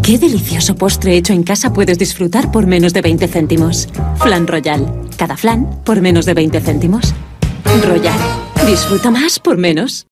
¿Qué delicioso postre hecho en casa puedes disfrutar por menos de 20 céntimos? Flan Royal. Cada flan por menos de 20 céntimos. Royal. Disfruta más por menos.